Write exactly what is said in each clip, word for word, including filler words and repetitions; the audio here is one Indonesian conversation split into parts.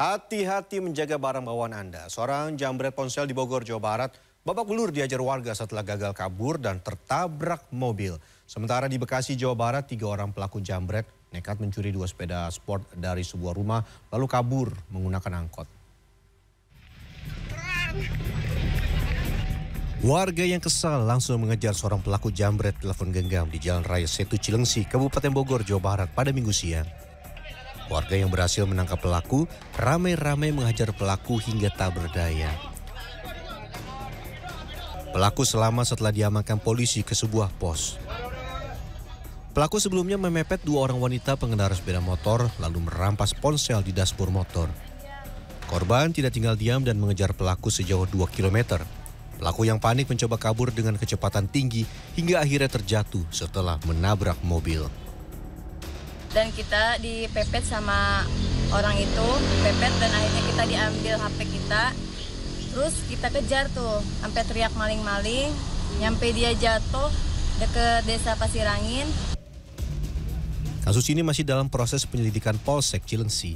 Hati-hati menjaga barang bawaan Anda. Seorang jambret ponsel di Bogor, Jawa Barat, babak belur diajar warga setelah gagal kabur dan tertabrak mobil. Sementara di Bekasi, Jawa Barat, tiga orang pelaku jambret nekat mencuri dua sepeda sport dari sebuah rumah lalu kabur menggunakan angkot. Warga yang kesal langsung mengejar seorang pelaku jambret telepon genggam di Jalan Raya Setu Cilengsi, Kabupaten Bogor, Jawa Barat pada Minggu siang. Warga yang berhasil menangkap pelaku ramai-ramai menghajar pelaku hingga tak berdaya. Pelaku selamat setelah diamankan polisi ke sebuah pos. Pelaku sebelumnya memepet dua orang wanita pengendara sepeda motor lalu merampas ponsel di dashboard motor. Korban tidak tinggal diam dan mengejar pelaku sejauh dua kilometer. Pelaku yang panik mencoba kabur dengan kecepatan tinggi hingga akhirnya terjatuh setelah menabrak mobil. Dan kita dipepet sama orang itu, pepet dan akhirnya kita diambil H P kita. Terus kita kejar tuh, sampai teriak maling-maling, nyampe dia jatuh deket desa Pasirangin. Kasus ini masih dalam proses penyelidikan Polsek Cilengsi.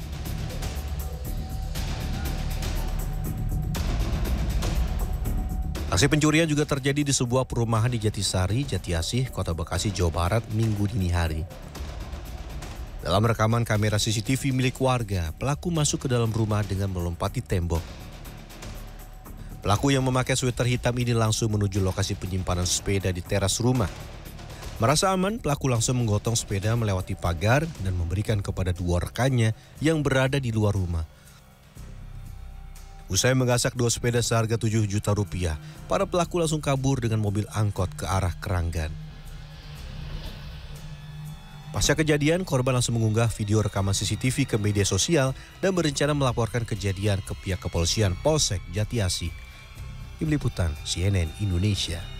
Aksi pencurian juga terjadi di sebuah perumahan di Jatisari, Jatiasih, Kota Bekasi, Jawa Barat, Minggu dini hari. Dalam rekaman kamera C C T V milik warga, pelaku masuk ke dalam rumah dengan melompati tembok. Pelaku yang memakai sweater hitam ini langsung menuju lokasi penyimpanan sepeda di teras rumah. Merasa aman, pelaku langsung menggotong sepeda melewati pagar dan memberikan kepada dua rekannya yang berada di luar rumah. Usai menggasak dua sepeda seharga tujuh juta rupiah, para pelaku langsung kabur dengan mobil angkot ke arah Keranggan. Pasca kejadian, korban langsung mengunggah video rekaman C C T V ke media sosial dan berencana melaporkan kejadian ke pihak kepolisian Polsek Jatiasih. Tim Liputan C N N Indonesia.